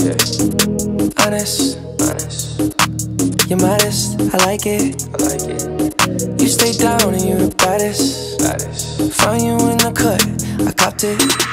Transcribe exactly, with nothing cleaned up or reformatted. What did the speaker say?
yeah. Honest, honest. You're modest, I like it, I like it. You stay down and you're the baddest, baddest. Found you in the cut, I copped it.